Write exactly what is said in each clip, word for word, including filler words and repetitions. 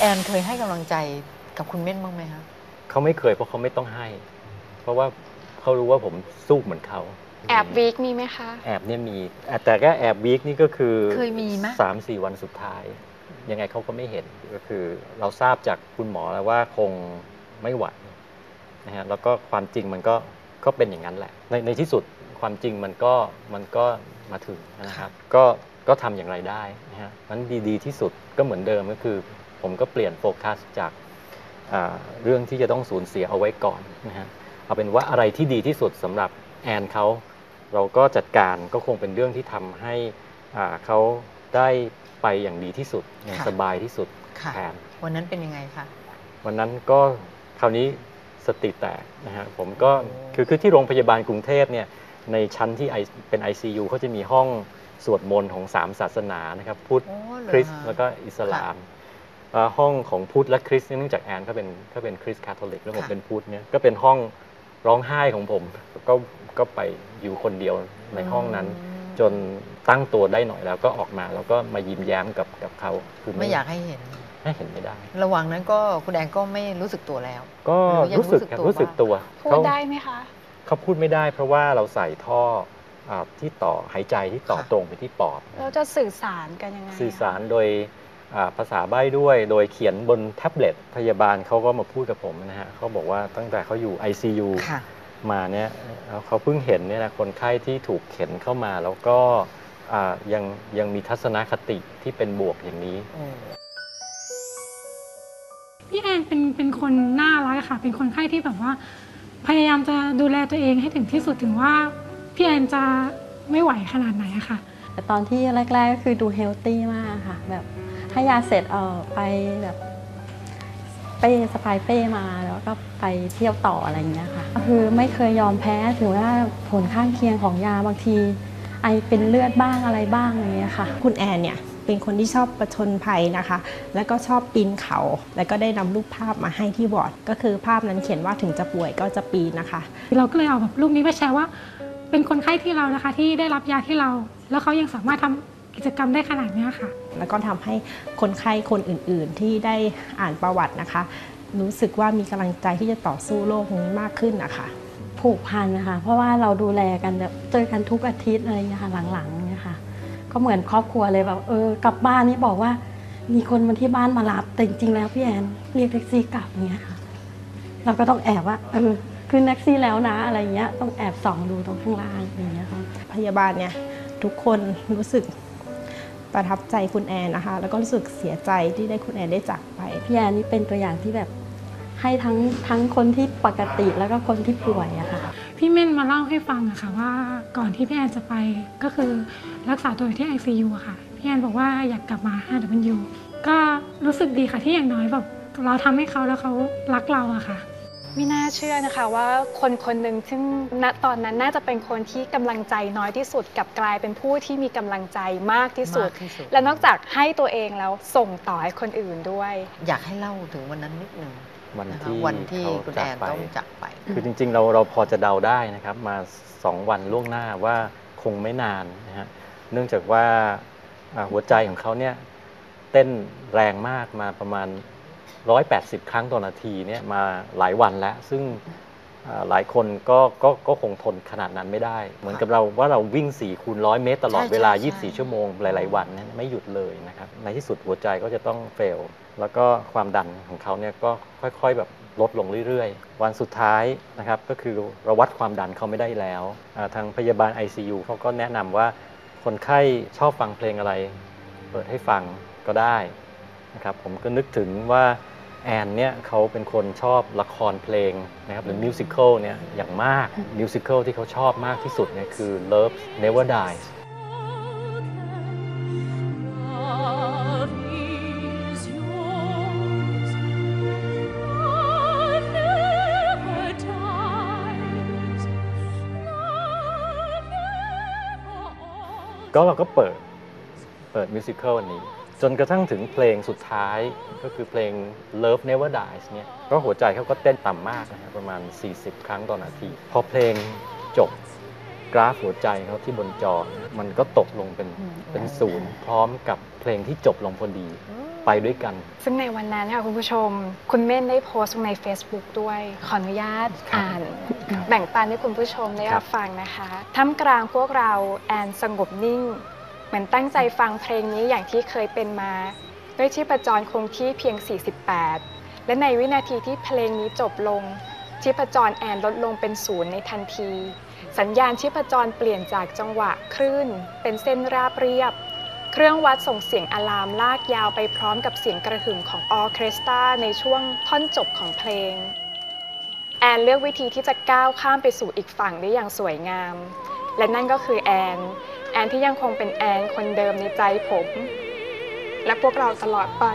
นเคยให้กำลังใจกับคุณเม่นบ้างไหมคะเขาไม่เคยเพราะเขาไม่ต้องให้เพราะว่าเขารู้ว่าผมสู้เหมือนเขาแอบวีคมีไหมคะแอบเนี่ยมีแต่ก็แอบวีคนี่ก็คือเคยมีไหมสามสี่วันสุดท้ายยังไงเขาก็ไม่เห็นก็คือเราทราบจากคุณหมอแล้วว่าคงไม่ไหวนะฮะแล้วก็ความจริงมันก็ก็เป็นอย่างนั้นแหละในในที่สุดความจริงมันก็มันก็มาถึงนะครับก็ก็ทำอย่างไรได้นะฮะนั้นดีๆที่สุดก็เหมือนเดิมก็คือผมก็เปลี่ยนโฟกัสจากเรื่องที่จะต้องสูญเสียเอาไว้ก่อนนะฮะเอาเป็นว่าอะไรที่ดีที่สุดสำหรับแอนเขาเราก็จัดการก็คงเป็นเรื่องที่ทำให้เขาได้ไปอย่างดีที่สุดอย่างสบายที่สุดแทนวันนั้นเป็นยังไงคะวันนั้นก็คราวนี้สติแตกนะฮะผมก็คือคือที่โรงพยาบาลกรุงเทพเนี่ยในชั้นที่เป็น ไอ ซี ยู เขาจะมีห้องสวดมนต์ของสามศาสนานะครับพุทธคริสต์แล้วก็อิสลามห้องของพุทธและคริสต์เนื่องจากแอนเขาเป็นเขาเป็นคริสต์คาทอลิกแล้วผมเป็นพุทธเนี่ยก็เป็นห้องร้องไห้ของผมก็ก็ไปอยู่คนเดียวในห้องนั้นจนตั้งตัวได้หน่อยแล้วก็ออกมาแล้วก็มายิ้มแย้มกับกับเขาคือไม่อยากให้เห็นให้เห็นไม่ได้ระหว่างนั้นก็คุณแอนก็ไม่รู้สึกตัวแล้วก็รู้สึกรู้สึกตัวพูดได้ไหมคะเขาพูดไม่ได้เพราะว่าเราใส่ท่อที่ต่อหายใจที่ต่อตรงไปที่ปอดเราจะสื่อสารกันยังไงสื่อสารโดยภาษาใบ้ด้วยโดยเขียนบนแท็บเล็ตพยาบาลเขาก็มาพูดกับผมนะฮะเขาบอกว่าตั้งแต่เขาอยู่ ไอ ซี ยู มาเนี่ยเขาเพิ่งเห็นเนี่ยนะคนไข้ที่ถูกเข็นเข้ามาแล้วก็ยังยังมีทัศนคติที่เป็นบวกอย่างนี้พี่แอนเป็นเป็นคนน่ารักค่ะเป็นคนไข้ที่แบบว่าพยายามจะดูแลตัวเองให้ถึงที่สุดถึงว่าพี่แอนจะไม่ไหวขนาดไหนอะค่ะแต่ตอนที่แรกๆก็คือดูเฮลตี้มากค่ะแบบให้ยาเสร็จเออไปแบบเป้สปายเป้มาแล้วก็ไปเที่ยวต่ออะไรอย่างเงี้ยค่ะคือไม่เคยยอมแพ้ถึงว่าผลข้างเคียงของยาบางทีไอเป็นเลือดบ้างอะไรบ้างอย่างเงี้ยค่ะคุณแอนเนี่ยเป็นคนที่ชอบประชนภัยนะคะแล้วก็ชอบปีนเขาแล้วก็ได้นำรูปภาพมาให้ที่วอร์ดก็คือภาพนั้นเขียนว่าถึงจะป่วยก็จะปีนนะคะเราก็เลยเอาแบบรูปนี้ไปแชร์ว่าเป็นคนไข้ที่เรานะคะที่ได้รับยาที่เราแล้วเขายังสามารถทำกิจกรรมได้ขนาดนี้ค่ะแล้วก็ทำให้คนไข้คนอื่นๆที่ได้อ่านประวัตินะคะรู้สึกว่ามีกำลังใจที่จะต่อสู้โรคนี้มากขึ้นนะคะผูกพันนะคะเพราะว่าเราดูแลกันแบบเจอกันทุกอาทิตย์อะไรอย่างเงี้ยค่ะหลังๆเนี่ยค่ะก็เหมือนครอบครัวเลยแบบเออกลับบ้านนี่บอกว่ามีคนมาที่บ้านมารับแต่จริงๆแล้วพี่แอนเรียกแท็กซี่กลับเงี้ยค่ะเราก็ต้องแอบว่าเออขึ้นแท็กซี่แล้วนะอะไรเงี้ยต้องแอบส่องดูตรงข้างล่างอย่างเงี้ยค่ะพยาบาลเนี่ยทุกคนรู้สึกประทับใจคุณแอนนะคะแล้วก็รู้สึกเสียใจที่ได้คุณแอนได้จากไปพี่แอนนี่เป็นตัวอย่างที่แบบให้ทั้งทั้งคนที่ปกติแล้วก็คนที่ป่วยอะค่ะพี่เม่นมาเล่าให้ฟังอะค่ะว่าก่อนที่พี่แอนจะไปก็คือรักษาตัวอยู่ที่ ไอ ซี ยู อะค่ะพี่แอนบอกว่าอยากกลับมา อาร์ ดับเบิลยู ก็รู้สึกดีค่ะที่อย่างน้อยแบบเราทำให้เขาแล้วเขารักเราอะค่ะไม่น่าเชื่อนะคะว่าคนคนหนึ่งซึ่งณตอนนั้นน่าจะเป็นคนที่กำลังใจน้อยที่สุดกับกลายเป็นผู้ที่มีกำลังใจมากที่สุดและนอกจากให้ตัวเองแล้วส่งต่อให้คนอื่นด้วยอยากให้เล่าถึงวันนั้นนิดนึงวันที่วันที่คุณแอนต้องจากไปคือจริงๆเราเราพอจะเดาได้นะครับมาสองวันล่วงหน้าว่าคงไม่นานนะฮะเนื่องจากว่าหัวใจของเขาเนี่ยเต้นแรงมากมาประมาณหนึ่งร้อยแปดสิบครั้งต่อนาทีเนี่ยมาหลายวันแล้วซึ่งหลายคนก็ก็ก็คงทนขนาดนั้นไม่ได้เหมือนกับเราว่าเราวิ่งสี่คูณร้อยเมตรตลอดเวลายี่สิบสี่ชั่วโมงหลายๆวันนั้นไม่หยุดเลยนะครับในที่สุดหัวใจก็จะต้องเฟลแล้วก็ความดันของเขาเนี่ยก็ค่อยๆแบบลดลงเรื่อยๆวันสุดท้ายนะครับก็คือเราวัดความดันเขาไม่ได้แล้วทางพยาบาล ไอ ซี ยู เขาก็แนะนำว่าคนไข้ชอบฟังเพลงอะไรเปิดให้ฟังก็ได้นะครับผมก็นึกถึงว่าแอนเนี่ยเขาเป็นคนชอบละครเพลงนะครับหรือมิวสิควลเนี่ยอย่างมากมิวสิควลที่เขาชอบมากที่สุดเนี่ยคือ Love Never Diesก็เราก็เปิดเปิดมิวสิควลอันนี้จนกระทั่งถึงเพลงสุดท้ายก็คือเพลง Love Never Dies เนี่ยก็หัวใจเขาก็เต้นต่ำมากนะฮะประมาณสี่สิบครั้งต่อนาทีพอเพลงจบกราฟหัวใจเขาที่บนจอมันก็ตกลงเป็นเป็นศูนย์พร้อมกับเพลงที่จบลงพอดีไปด้วยกันซึ่งในวันนั้นค่ะคุณผู้ชมคุณเม่นได้โพสต์ลงใน Facebook ด้วยขออนุญาตอ่านแบ่งปันให้คุณผู้ชมได้รับฟังนะคะท่ามกลางพวกเราแอนสงบนิ่งเหมือนตั้งใจฟังเพลงนี้อย่างที่เคยเป็นมาด้วยชีพจรคงที่เพียงสี่สิบแปดและในวินาทีที่เพลงนี้จบลงชีพจรแอนลดลงเป็นศูนย์ในทันทีสัญญาณชีพจรเปลี่ยนจากจังหวะคลื่นเป็นเส้นราบเรียบเครื่องวัดส่งเสียงอะลามลากยาวไปพร้อมกับเสียงกระหึ่มของออร์เคสตราในช่วงท่อนจบของเพลงแอนเลือกวิธีที่จะก้าวข้ามไปสู่อีกฝั่งได้อย่างสวยงามและนั่นก็คือแอนแอนที่ยังคงเป็นแอนคนเดิมในใจผมและพวกเราตลอดไป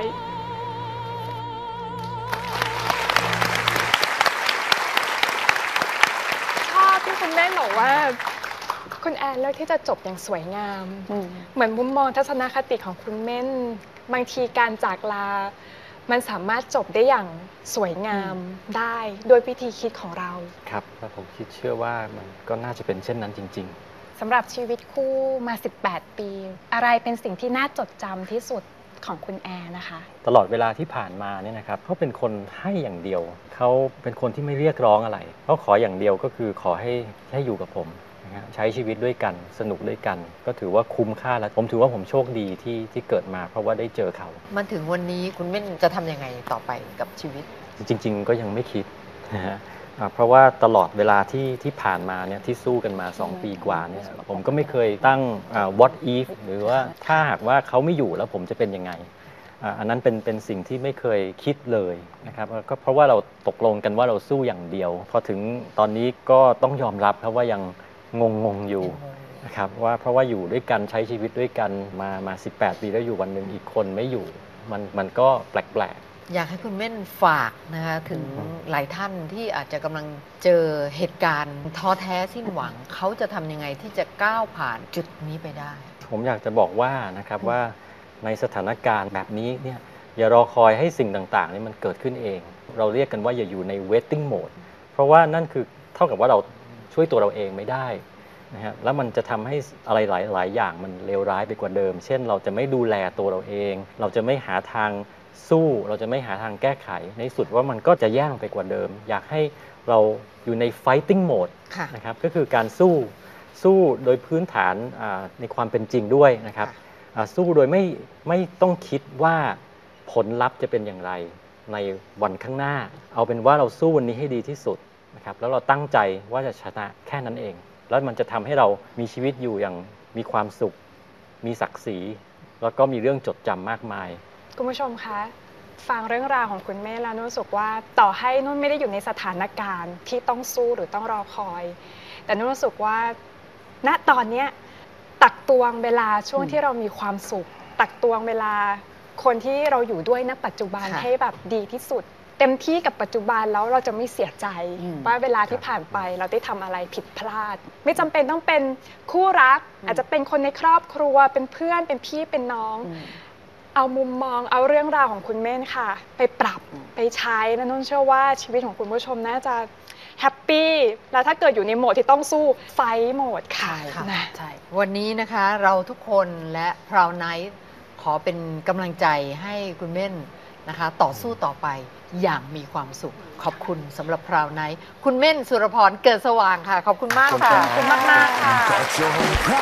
ชอบที่คุณแม่บอกว่าคุณแอนเลือกที่จะจบอย่างสวยงามเหมือนมุมมองทัศนคติของคุณเม่นบางทีการจากลามันสามารถจบได้อย่างสวยงามได้โดยวิธีคิดของเราครับแล้วผมคิดเชื่อว่ามันก็น่าจะเป็นเช่นนั้นจริงๆสำหรับชีวิตคู่มาสิบแปดปีอะไรเป็นสิ่งที่น่าจดจำที่สุดของคุณแอนนะคะตลอดเวลาที่ผ่านมาเนี่ยนะครับเขาเป็นคนให้อย่างเดียวเขาเป็นคนที่ไม่เรียกร้องอะไรเขาขออย่างเดียวก็คือขอให้ให้อยู่กับผมใช้ชีวิตด้วยกันสนุกด้วยกันก็ถือว่าคุ้มค่าแล้วผมถือว่าผมโชคดีที่ที่เกิดมาเพราะว่าได้เจอเขามันถึงวันนี้คุณเม่นจะทำยังไงต่อไปกับชีวิตจริงๆก็ยังไม่คิดนะฮะเพราะว่าตลอดเวลาที่ที่ผ่านมาเนี่ยที่สู้กันมาสองปีกว่าเนี่ยผมก็ไม่เคยตั้ง what if หรือว่าถ้าหากว่าเขาไม่อยู่แล้วผมจะเป็นยังไงอันนั้นเป็นเป็นสิ่งที่ไม่เคยคิดเลยนะครับก็เพราะว่าเราตกลงกันว่าเราสู้อย่างเดียวพอถึงตอนนี้ก็ต้องยอมรับครับว่ายังงงงอยู่นะครับว่าเพราะว่าอยู่ด้วยกันใช้ชีวิตด้วยกันมามาสิบแปดปีแล้วอยู่วันหนึ่งอีกคนไม่อยู่มันมันก็แปลกๆอยากให้คุณเม่นฝากนะคะถึงหลายท่านที่อาจจะกำลังเจอเหตุการณ์ท้อแท้สิ้นหวังเขาจะทำยังไงที่จะก้าวผ่านจุดนี้ไปได้ผมอยากจะบอกว่านะครับว่าในสถานการณ์แบบนี้เนี่ยอย่ารอคอยให้สิ่งต่างๆนี่มันเกิดขึ้นเองเราเรียกกันว่าอย่าอยู่ใน waiting mode เพราะว่านั่นคือเท่ากับว่าเราช่วยตัวเราเองไม่ได้นะฮะแล้วมันจะทำให้อะไรหลายๆอย่างมันเลวร้ายไปกว่าเดิมเช่นเราจะไม่ดูแลตัวเราเองเราจะไม่หาทางสู้เราจะไม่หาทางแก้ไขในสุดว่ามันก็จะแย่งไปกว่าเดิมอยากให้เราอยู่ใน fighting mode นะครับก็คือการสู้สู้โดยพื้นฐานในความเป็นจริงด้วยนะครับสู้โดยไม่ไม่ต้องคิดว่าผลลัพธ์จะเป็นอย่างไรในวันข้างหน้าเอาเป็นว่าเราสู้วันนี้ให้ดีที่สุดนะครับแล้วเราตั้งใจว่าจะชนะแค่นั้นเองแล้วมันจะทำให้เรามีชีวิตอยู่อย่างมีความสุขมีศักดิ์ศรีแล้วก็มีเรื่องจดจำมากมายคุณผู้ชมคะฟังเรื่องราวของคุณแม่แล้วนุ่นรู้สึกว่าต่อให้นุ่นไม่ได้อยู่ในสถานการณ์ที่ต้องสู้หรือต้องรอคอยแต่นุ่นรู้สึกว่าณตอนนี้ตักตวงเวลาช่วงที่เรามีความสุขตักตวงเวลาคนที่เราอยู่ด้วยณปัจจุบันให้แบบดีที่สุดเต็มที่กับปัจจุบันแล้วเราจะไม่เสียใจว่าเวลาที่ผ่านไปเราได้ทำอะไรผิดพลาดไม่จำเป็นต้องเป็นคู่รักอาจจะเป็นคนในครอบครัวเป็นเพื่อนเป็นพี่เป็นน้องเอามุมมองเอาเรื่องราวของคุณเม่นค่ะไปปรับไปใช้และนุ่นเชื่อว่าชีวิตของคุณผู้ชมน่าจะแฮปปี้แล้วถ้าเกิดอยู่ในโหมดที่ต้องสู้ไฟท์โหมดค่ะนะใช่วันนี้นะคะเราทุกคนและพราวไนท์ขอเป็นกำลังใจให้คุณเม่นนะคะต่อสู้ต่อไปอย่างมีความสุขขอบคุณสำหรับพราวไนท์คุณเม่นสุรพรเกิดสว่างค่ะขอบคุณมากค่ะขอบคุณมากมากค่ะ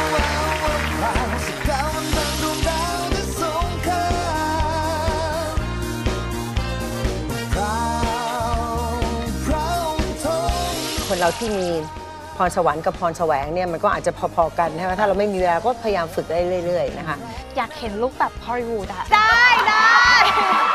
คนเราที่มีพรสวรรค์กับพรแสวงเนี่ยมันก็อาจจะพอๆกันใช่ไหมถ้าเราไม่มีเวลาก็พยายามฝึกได้เรื่อยๆนะคะอยากเห็นลูกแบบฮอลลีวูดอะได้ได้